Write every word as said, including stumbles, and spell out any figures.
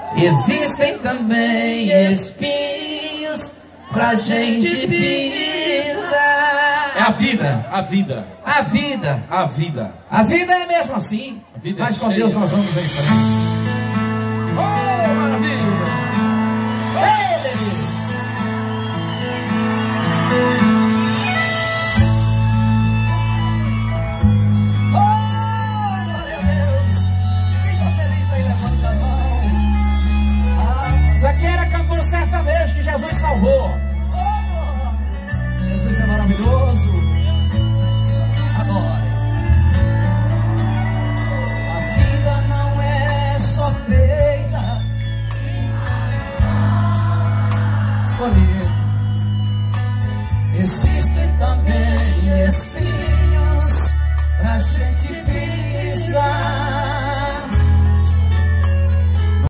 existem também espinhos pra gente pisar. É a vida, a vida. A vida. A vida. A vida é mesmo assim. A vida Mas é com cheia. Deus nós vamos em frente. Oh, maravilha! Ei, bebê! Oh, glória a Deus! Quem tá feliz aí, levanta a mão. Ah, Zaqueira cantou certa vez que Jesus salvou.